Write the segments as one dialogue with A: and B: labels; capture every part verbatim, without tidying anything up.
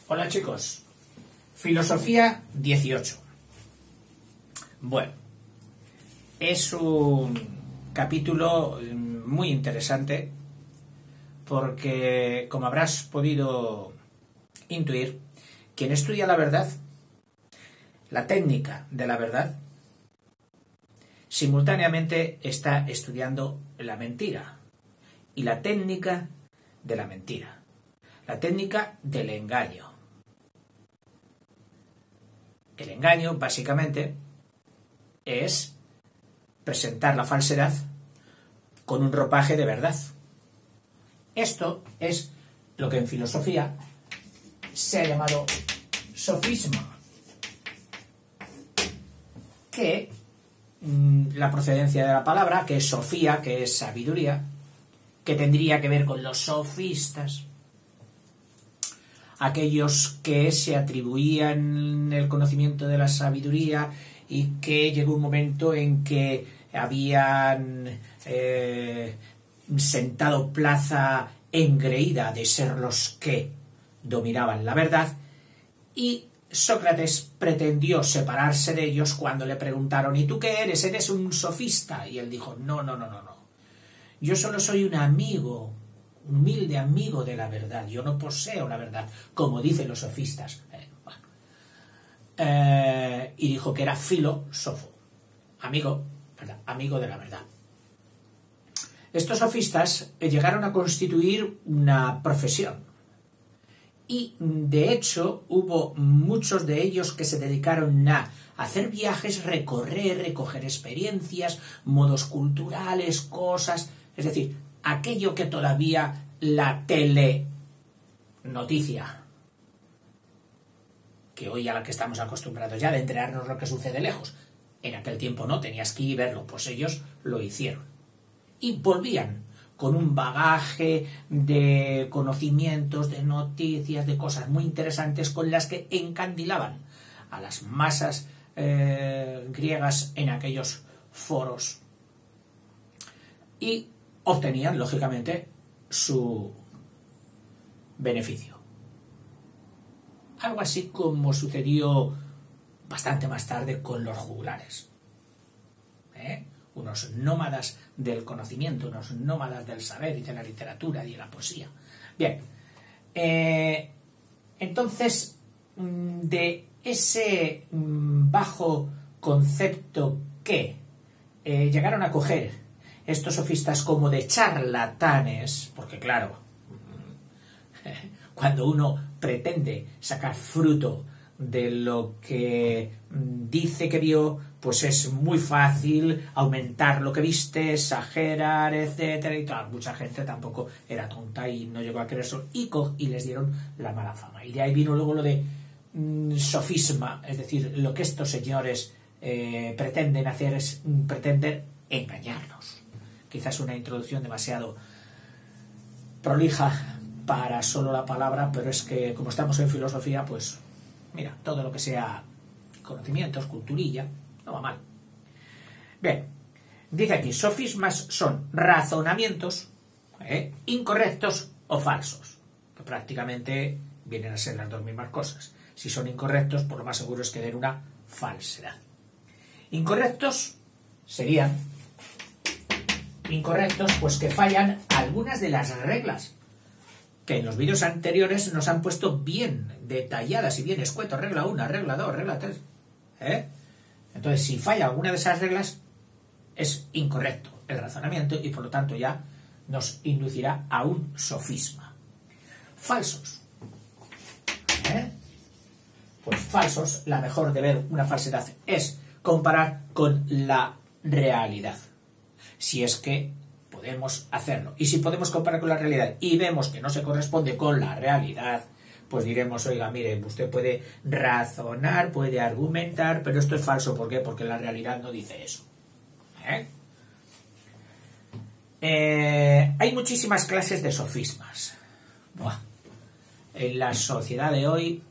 A: Hola chicos, Filosofía dieciocho. Bueno, es un capítulo muy interesante porque, como habrás podido intuir, quien estudia la verdad, la técnica de la verdad, simultáneamente está estudiando la mentira y la técnica de la mentira, la técnica del engaño. El engaño, básicamente, es presentar la falsedad con un ropaje de verdad. Esto es lo que en filosofía se ha llamado sofisma, que mmm, la procedencia de la palabra, que es sofía, que es sabiduría, que tendría que ver con los sofistas, aquellos que se atribuían el conocimiento de la sabiduría y que llegó un momento en que habían eh, sentado plaza engreída de ser los que dominaban la verdad, y Sócrates pretendió separarse de ellos cuando le preguntaron: ¿y tú qué eres? ¿Eres un sofista? Y él dijo: no, no, no, no, no. Yo solo soy un amigo, un humilde amigo de la verdad. Yo no poseo la verdad, como dicen los sofistas. Eh, bueno. eh, y dijo que era filósofo, amigo, ¿verdad? Amigo de la verdad. Estos sofistas llegaron a constituir una profesión. Y, de hecho, hubo muchos de ellos que se dedicaron a hacer viajes, recorrer, recoger experiencias, modos culturales, cosas, es decir, aquello que todavía la telenoticia, que hoy a la que estamos acostumbrados ya de enterarnos lo que sucede lejos, en aquel tiempo no, tenías que ir a verlo, pues ellos lo hicieron. Y volvían con un bagaje de conocimientos, de noticias, de cosas muy interesantes con las que encandilaban a las masas eh, griegas en aquellos foros. Y obtenían, lógicamente, su beneficio. Algo así como sucedió bastante más tarde con los juglares. ¿Eh? Unos nómadas del conocimiento, unos nómadas del saber y de la literatura y de la poesía. Bien, eh, entonces, de ese bajo concepto que eh, llegaron a coger estos sofistas como de charlatanes, porque claro, cuando uno pretende sacar fruto de lo que dice que vio, pues es muy fácil aumentar lo que viste, exagerar, etcétera, y tal. Mucha gente tampoco era tonta y no llegó a creer eso, y, y les dieron la mala fama. Y de ahí vino luego lo de mm, sofisma, es decir, lo que estos señores eh, pretenden hacer es mm, pretender engañarnos. Quizás una introducción demasiado prolija para solo la palabra, pero es que como estamos en filosofía, pues mira, todo lo que sea conocimientos, culturilla, no va mal. Bien, dice aquí: sofismas son razonamientos ¿eh? incorrectos o falsos, que prácticamente vienen a ser las dos mismas cosas. Si son incorrectos, por lo más seguro es que den una falsedad. Incorrectos serían incorrectos, pues que fallan algunas de las reglas que en los vídeos anteriores nos han puesto bien detalladas y bien escuetos. Regla uno, regla dos, regla tres. ¿Eh? Entonces, si falla alguna de esas reglas, es incorrecto el razonamiento y por lo tanto ya nos inducirá a un sofisma. Falsos. ¿Eh? Pues falsos, la mejor de ver una falsedad es comparar con la realidad. Si es que podemos hacerlo. Y si podemos comparar con la realidad y vemos que no se corresponde con la realidad, pues diremos: oiga, mire, usted puede razonar, puede argumentar, pero esto es falso. ¿Por qué? Porque la realidad no dice eso. ¿Eh? Eh, hay muchísimas clases de sofismas. Buah. En la sociedad de hoy,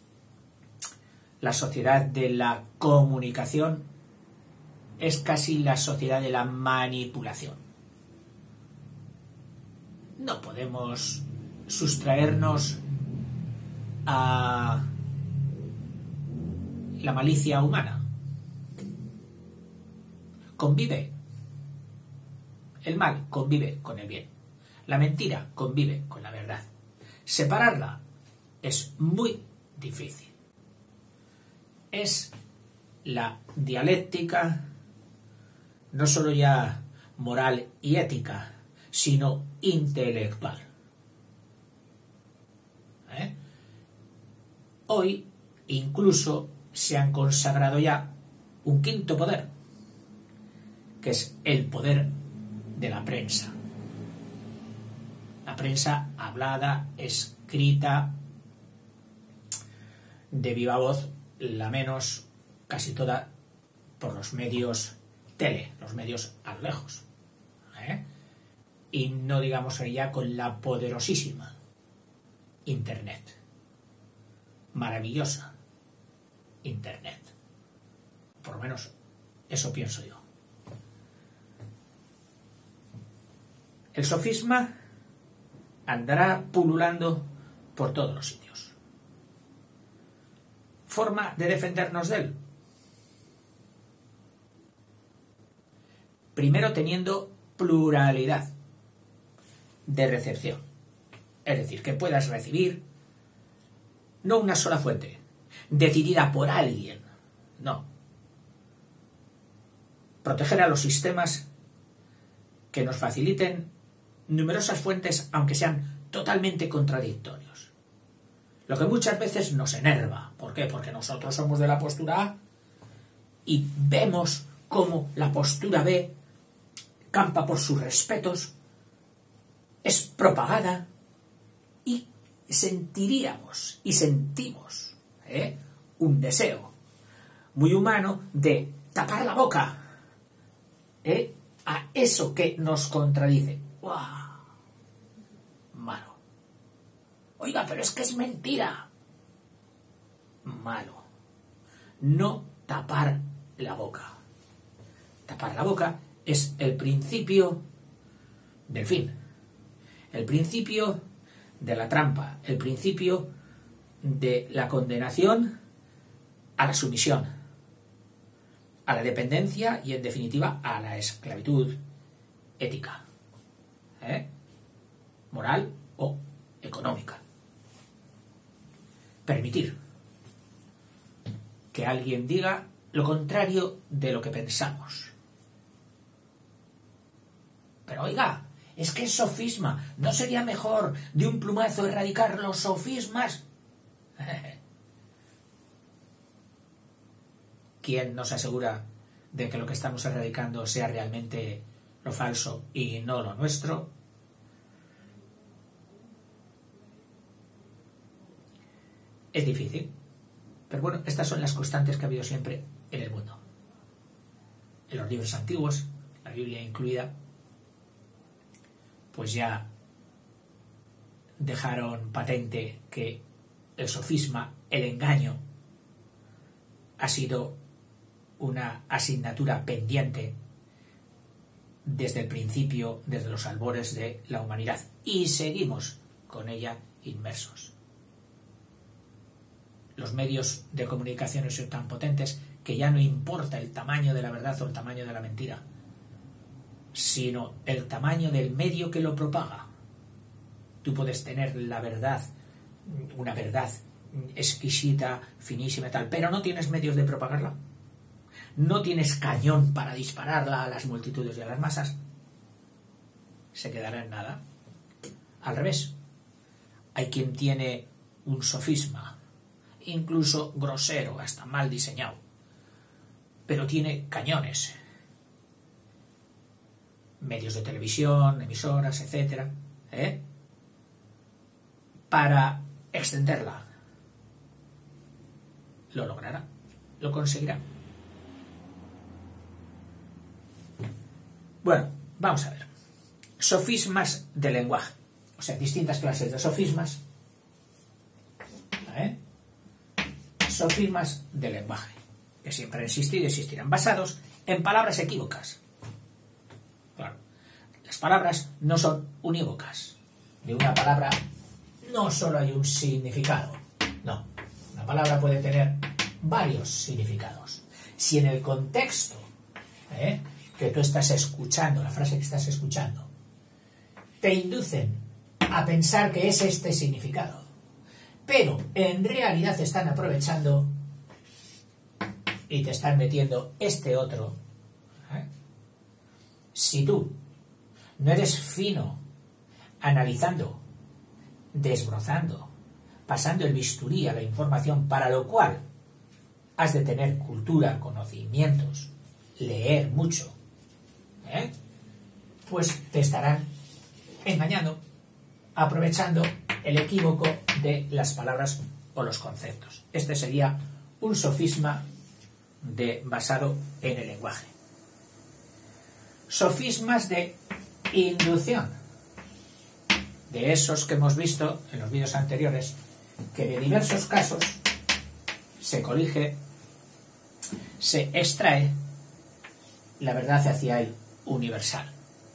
A: la sociedad de la comunicación, es casi la sociedad de la manipulación. No podemos sustraernos a la malicia humana. Convive. El mal convive con el bien. La mentira convive con la verdad. Separarla es muy difícil. Es la dialéctica no solo ya moral y ética, sino intelectual. ¿Eh? Hoy incluso se han consagrado ya un quinto poder, que es el poder de la prensa. La prensa hablada, escrita, de viva voz, la menos, casi toda, por los medios tele, los medios a lo lejos. ¿Eh? Y no digamos ya con la poderosísima Internet. Maravillosa Internet. Por lo menos eso pienso yo. El sofisma andará pululando por todos los sitios. ¿Forma de defendernos de él? Primero teniendo pluralidad de recepción. Es decir, que puedas recibir no una sola fuente, decidida por alguien. No. Proteger a los sistemas que nos faciliten numerosas fuentes, aunque sean totalmente contradictorios. Lo que muchas veces nos enerva. ¿Por qué? Porque nosotros somos de la postura A y vemos cómo la postura B campa por sus respetos, es propagada, y sentiríamos y sentimos ¿eh? un deseo muy humano de tapar la boca ¿eh? a eso que nos contradice. ¡Guau! Malo. Oiga, pero es que es mentira. Malo. No tapar la boca. Tapar la boca es el principio del fin. El principio de la trampa. El principio de la condenación a la sumisión, a la dependencia y, en definitiva, a la esclavitud ética, ¿eh? moral o económica. Permitir que alguien diga lo contrario de lo que pensamos. Pero oiga, es que es sofisma. ¿No sería mejor de un plumazo erradicar los sofismas? ¿Quién nos asegura de que lo que estamos erradicando sea realmente lo falso y no lo nuestro? Es difícil, pero bueno, estas son las constantes que ha habido siempre en el mundo. En los libros antiguos, la Biblia incluida, pues ya dejaron patente que el sofisma, el engaño, ha sido una asignatura pendiente desde el principio, desde los albores de la humanidad, y seguimos con ella inmersos. Los medios de comunicación son tan potentes que ya no importa el tamaño de la verdad o el tamaño de la mentira, sino el tamaño del medio que lo propaga. Tú puedes tener la verdad, una verdad exquisita, finísima y tal, pero no tienes medios de propagarla. No tienes cañón para dispararla a las multitudes y a las masas. Se quedará en nada. Al revés, hay quien tiene un sofisma, incluso grosero, hasta mal diseñado, pero tiene cañones, medios de televisión, emisoras, etcétera, ¿eh? para extenderla. Lo logrará, lo conseguirá. Bueno, vamos a ver. Sofismas de lenguaje, o sea, distintas clases de sofismas. ¿Eh? Sofismas de lenguaje, que siempre han existido y existirán, basados en palabras equívocas. Claro, las palabras no son unívocas. De una palabra no solo hay un significado, palabra puede tener varios significados. Si en el contexto ¿eh? que tú estás escuchando, la frase que estás escuchando, te inducen a pensar que es este significado, pero en realidad te están aprovechando y te están metiendo este otro, ¿eh? Si tú no eres fino analizando, desbrozando, pasando el bisturí a la información, para lo cual has de tener cultura, conocimientos, leer mucho, ¿eh? pues te estarán engañando, aprovechando el equívoco de las palabras o los conceptos. Este sería un sofisma de, basado en el lenguaje. Sofismas de inducción, de esos que hemos visto en los vídeos anteriores, que de diversos casos se colige, se extrae la verdad hacia el universal.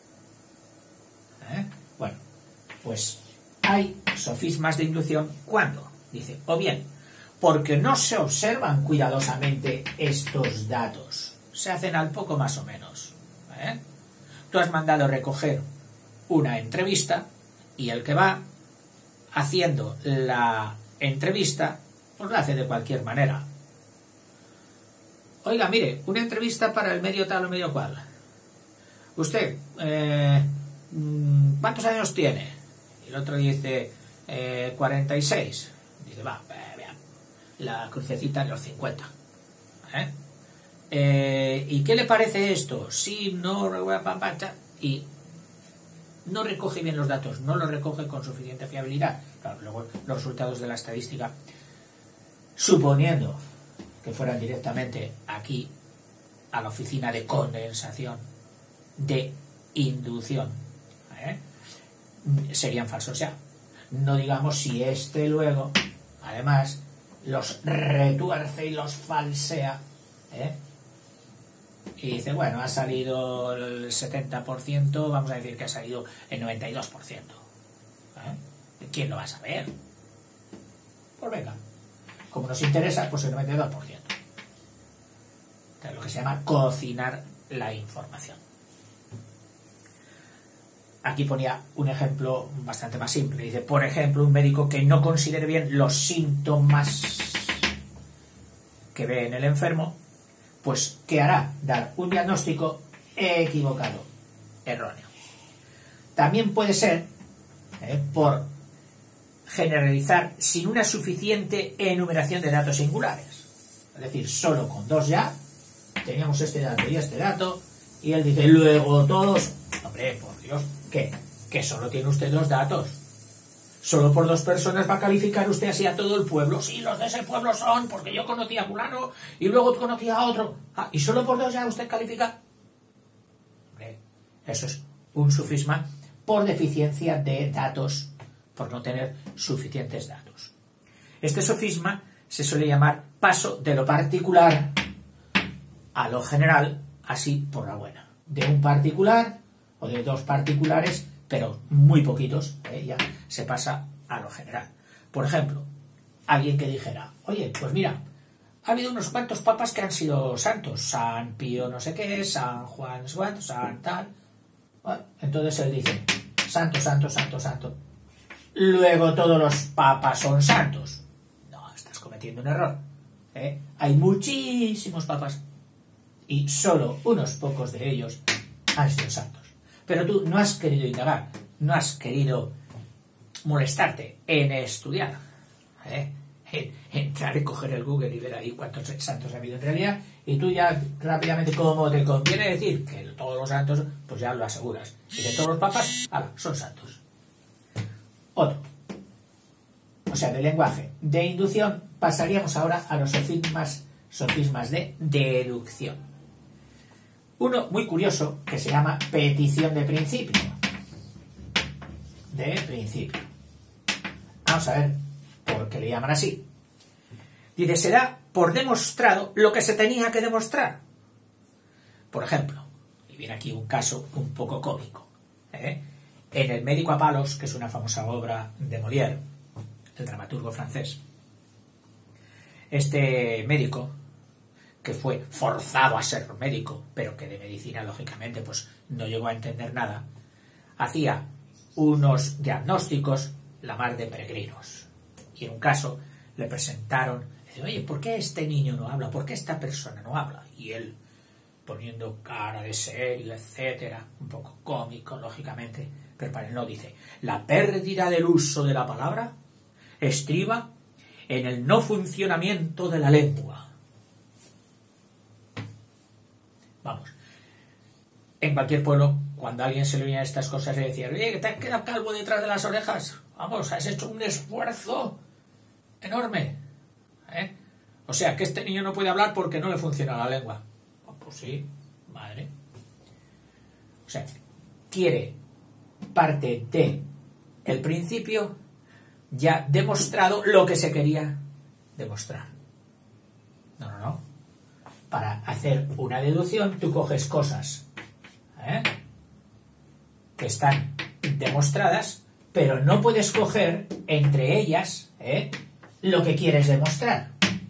A: ¿Eh? Bueno, pues hay sofismas de inducción cuando, dice, o bien, porque no se observan cuidadosamente estos datos, se hacen al poco más o menos. ¿Eh? Tú has mandado recoger una entrevista y el que va haciendo la entrevista, pues la hace de cualquier manera. Oiga, mire, una entrevista para el medio tal o medio cual. Usted, eh, ¿cuántos años tiene? Y el otro dice, eh, cuarenta y seis. Dice, va, vea, la crucecita de los cincuenta. ¿Eh? Eh, ¿Y qué le parece esto? Sí, no, y no recoge bien los datos, no los recoge con suficiente fiabilidad. Claro, luego los resultados de la estadística, suponiendo que fueran directamente aquí a la oficina de condensación, de inducción, ¿eh? serían falsos ya. No digamos si este luego, además, los retuerce y los falsea, ¿eh? y dice, bueno, ha salido el setenta por ciento, vamos a decir que ha salido el noventa y dos por ciento. ¿Eh? ¿Quién lo va a saber? Pues venga, como nos interesa, pues el noventa y dos por ciento. Es lo que se llama cocinar la información. Aquí ponía un ejemplo bastante más simple. Dice, por ejemplo, un médico que no considere bien los síntomas que ve en el enfermo, pues ¿qué hará? Dar un diagnóstico equivocado, erróneo. También puede ser eh, por generalizar sin una suficiente enumeración de datos singulares. Es decir, solo con dos ya teníamos este dato y este dato, y él dice, luego todos, hombre, por Dios, ¿qué? Que solo tiene usted dos datos. Solo por dos personas va a calificar usted así a todo el pueblo. Sí, los de ese pueblo son, porque yo conocí a fulano y luego conocí a otro. Ah, ¿y solo por dos ya usted califica? Hombre, eso es un sofisma por deficiencia de datos, por no tener suficientes datos. Este sofisma se suele llamar paso de lo particular a lo general, así por la buena. De un particular o de dos particulares, pero muy poquitos, ¿eh? Ya se pasa a lo general. Por ejemplo, alguien que dijera, oye, pues mira, ha habido unos cuantos papas que han sido santos, San Pío no sé qué, San Juan no sé cuánto, San tal. Bueno, entonces él dice, santo, santo, santo, santo. Luego todos los papas son santos. No, estás cometiendo un error. ¿Eh? Hay muchísimos papas y solo unos pocos de ellos han sido santos. Pero tú no has querido indagar, no has querido molestarte en estudiar, ¿eh? en entrar y coger el Google y ver ahí cuántos santos ha habido en realidad, y tú ya rápidamente, como te conviene decir que todos los santos, pues ya lo aseguras. Y de todos los papas, ala, son santos. Otro. O sea, de lenguaje de inducción pasaríamos ahora a los sofismas, sofismas de deducción. Uno muy curioso que se llama petición de principio. De principio. Vamos a ver por qué le llaman así. Dice, se da por demostrado lo que se tenía que demostrar. Por ejemplo, y viene aquí un caso un poco cómico. ¿eh? En El médico a palos, que es una famosa obra de Molière, el dramaturgo francés, este médico, que fue forzado a ser médico, pero que de medicina, lógicamente, pues no llegó a entender nada, hacía unos diagnósticos la mar de peregrinos. Y en un caso le presentaron, dice, oye, ¿por qué este niño no habla? ¿Por qué esta persona no habla? Y él, poniendo cara de serio, etcétera, un poco cómico, lógicamente, pero para él no, dice, la pérdida del uso de la palabra estriba en el no funcionamiento de la lengua. Vamos, en cualquier pueblo, cuando a alguien se le venían estas cosas, le decía, oye, que te has quedado calvo detrás de las orejas, vamos, has hecho un esfuerzo enorme, ¿eh? O sea, que este niño no puede hablar porque no le funciona la lengua. Oh, pues sí, madre. O sea, quiere parte de el principio ya demostrado lo que se quería demostrar. No, no, no. Para hacer una deducción, tú coges cosas, ¿eh?, que están demostradas, pero no puedes coger entre ellas, ¿eh?, lo que quieres demostrar.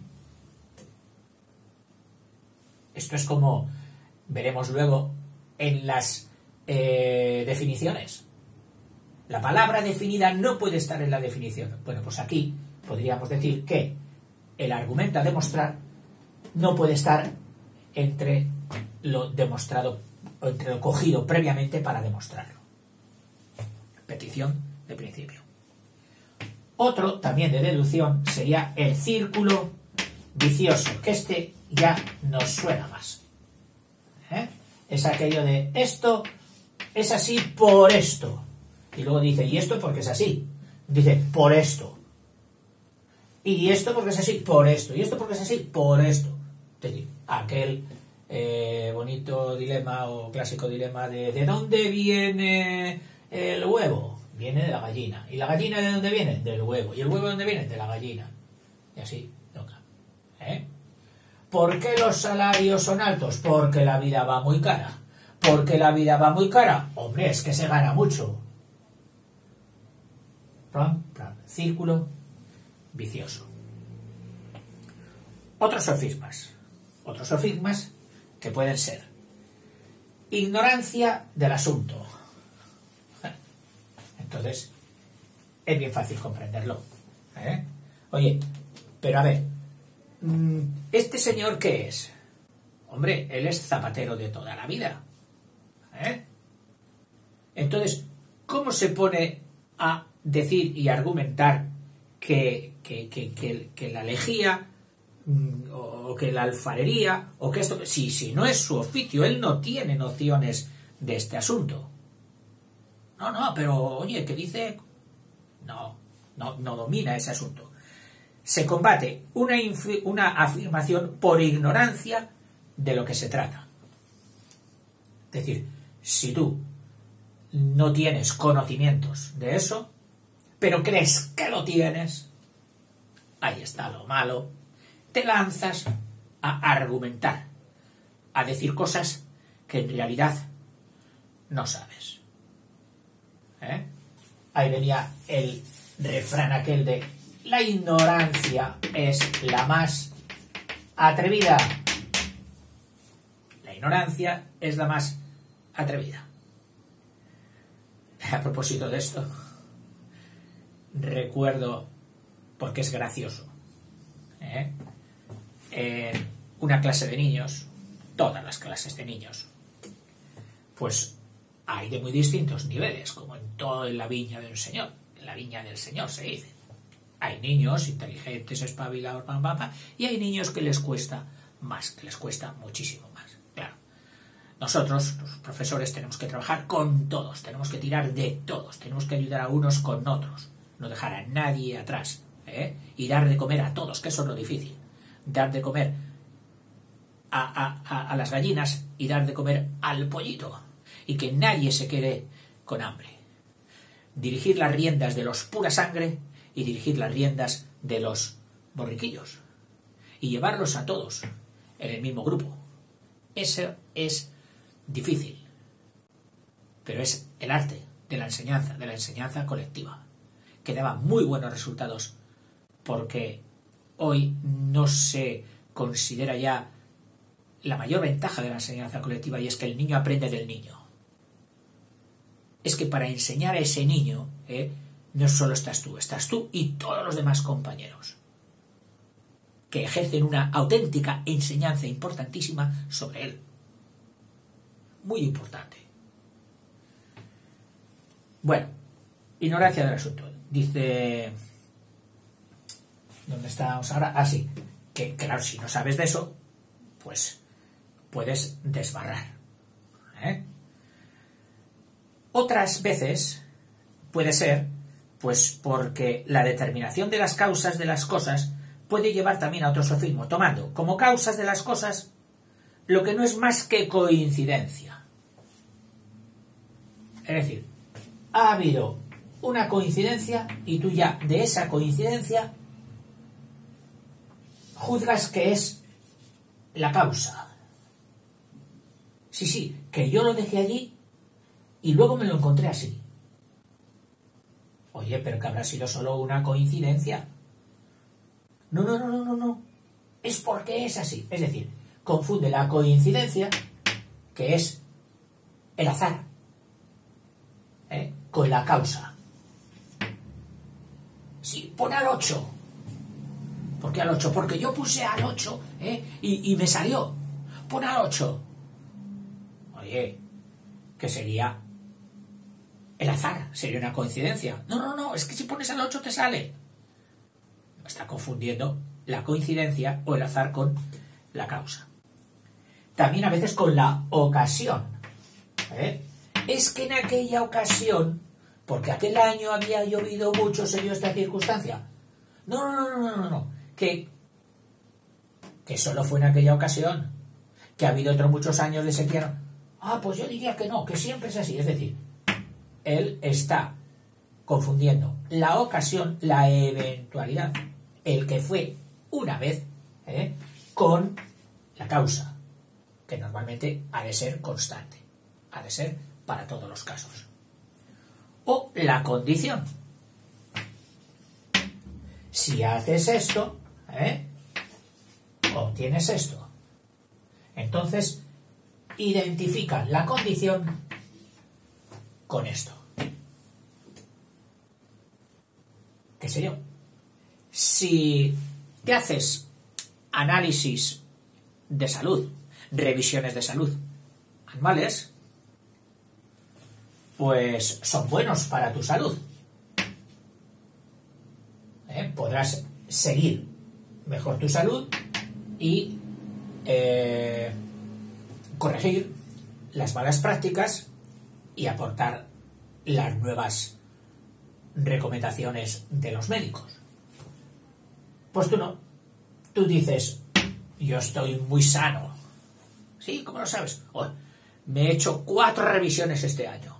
A: Esto es como veremos luego en las eh, definiciones. La palabra definida no puede estar en la definición. Bueno, pues aquí podríamos decir que el argumento a demostrar no puede estar entre lo demostrado o entre lo cogido previamente para demostrarlo. Petición de principio. Otro también de deducción sería el círculo vicioso, que este ya nos suena más, ¿eh? Es aquello de esto es así por esto, y luego dice, y esto porque es así, dice por esto, y esto porque es así por esto, y esto porque es así por esto. Es decir, aquel eh, bonito dilema o clásico dilema de ¿de dónde viene el huevo? Viene de la gallina. ¿Y la gallina de dónde viene? Del huevo. ¿Y el huevo de dónde viene? De la gallina. Y así toca, ¿eh? ¿Por qué los salarios son altos? Porque la vida va muy cara. ¿Por qué la vida va muy cara? Hombre, es que se gana mucho. Pram, pram. Círculo vicioso. Otros sofismas. Otros sofismas que pueden ser ignorancia del asunto. Entonces, es bien fácil comprenderlo, ¿eh? Oye, pero a ver, ¿este señor qué es? Hombre, él es zapatero de toda la vida, ¿eh? Entonces, ¿cómo se pone a decir y argumentar que, que, que, que, que la lejía o que la alfarería o que esto, si, si no es su oficio, él no tiene nociones de este asunto? No, no, pero oye, ¿qué dice? No, no, no domina ese asunto. Se combate una, una afirmación por ignorancia de lo que se trata. Es decir, si tú no tienes conocimientos de eso, pero crees que lo tienes, ahí está lo malo, te lanzas a argumentar, a decir cosas que en realidad no sabes. ¿Eh? Ahí venía el refrán aquel de la ignorancia es la más atrevida. La ignorancia es la más atrevida. A propósito de esto, recuerdo, porque es gracioso, ¿eh?, en una clase de niños, todas las clases de niños, pues hay de muy distintos niveles, como en toda la viña del Señor. En la viña del Señor se dice. Hay niños inteligentes, espabilados, pam, pam, pam, y hay niños que les cuesta más, que les cuesta muchísimo más. Claro. Nosotros, los profesores, tenemos que trabajar con todos, tenemos que tirar de todos, tenemos que ayudar a unos con otros, no dejar a nadie atrás, ¿eh? Y dar de comer a todos, que eso es lo difícil. Dar de comer a, a, a, a las gallinas y dar de comer al pollito. Y que nadie se quede con hambre. Dirigir las riendas de los pura sangre y dirigir las riendas de los borriquillos. Y llevarlos a todos en el mismo grupo. Eso es difícil. Pero es el arte de la enseñanza, de la enseñanza colectiva, que daba muy buenos resultados porque hoy no se considera ya la mayor ventaja de la enseñanza colectiva, y es que el niño aprende del niño. Es que para enseñar a ese niño, ¿eh? no solo estás tú, estás tú y todos los demás compañeros, que ejercen una auténtica enseñanza importantísima sobre él. Muy importante. Bueno, ignorancia del asunto. Dice... ¿Dónde estamos ahora? Ah, sí. Que claro, si no sabes de eso, pues puedes desbarrar. ¿Eh? Otras veces puede ser, pues porque la determinación de las causas de las cosas puede llevar también a otro sofismo, tomando como causas de las cosas lo que no es más que coincidencia. Es decir, ha habido una coincidencia y tú ya de esa coincidencia juzgas que es la causa. Sí, sí, que yo lo dejé allí y luego me lo encontré así. Oye, pero que habrá sido solo una coincidencia. No, no, no, no, no, no. Es porque es así. Es decir, confunde la coincidencia, que es el azar, ¿eh? con la causa. Sí, pon al ocho. ¿Por qué al ocho? Porque yo puse al ocho ¿eh? y, y me salió. Pon al ocho. Oye, que sería el azar, sería una coincidencia. No, no, no, es que si pones al ocho te sale. Está confundiendo la coincidencia o el azar con la causa. También a veces con la ocasión. ¿eh? Es que en aquella ocasión, porque aquel año había llovido mucho, se dio esta circunstancia. No, no, no, no, no, no. Que, que solo fue en aquella ocasión. Que ha habido otros muchos años de sequía. Ah, pues yo diría que no, que siempre es así. Es decir, él está confundiendo la ocasión, la eventualidad, el que fue una vez, ¿eh? con la causa, que normalmente ha de ser constante, ha de ser para todos los casos. O la condición. Si haces esto, ¿eh? obtienes esto. Entonces, identifican la condición con esto. ¿Qué sé yo? Si te haces análisis de salud, revisiones de salud anuales, pues son buenos para tu salud. ¿Eh? Podrás seguir mejor tu salud y eh, corregir las malas prácticas y aportar las nuevas recomendaciones de los médicos. Pues tú no. Tú dices, yo estoy muy sano. ¿Sí? ¿Cómo lo sabes? Oh, me he hecho cuatro revisiones este año.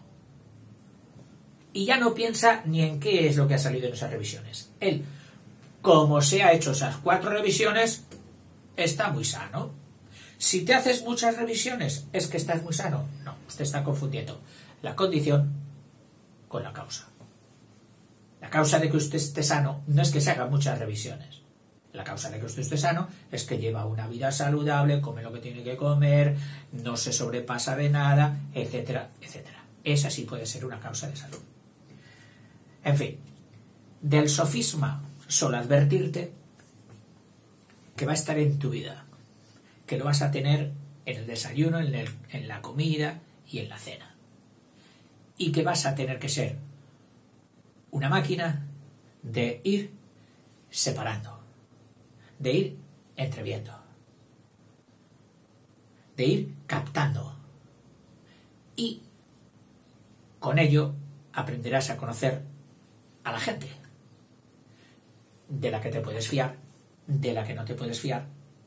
A: Y ya no piensa ni en qué es lo que ha salido en esas revisiones. Él, como se ha hecho esas cuatro revisiones, está muy sano. Si te haces muchas revisiones, ¿es que estás muy sano? No, usted está confundiendo la condición con la causa. La causa de que usted esté sano no es que se hagan muchas revisiones. La causa de que usted esté sano es que lleva una vida saludable, come lo que tiene que comer, no se sobrepasa de nada, etcétera, etcétera. Esa sí puede ser una causa de salud. En fin, del sofisma solo advertirte que va a estar en tu vida, que lo vas a tener en el desayuno, en, el, en la comida y en la cena. Y que vas a tener que ser una máquina de ir separando, de ir entreviendo, de ir captando. Y con ello aprenderás a conocer a la gente, de la que te puedes fiar, de la que no te puedes fiar.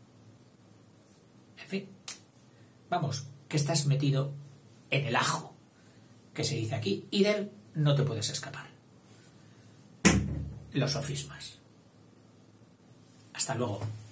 A: En fin, vamos, que estás metido en el ajo, que se dice aquí, y de él no te puedes escapar. Los sofismas. Hasta luego.